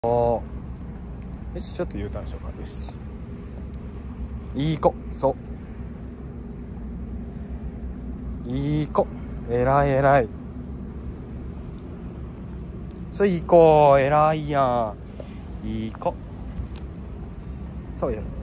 よし、ちょっと U ターンしようか。よし、いい子。そういい子、えらいえらい。そういい子、えらいやん。いい子。そうや。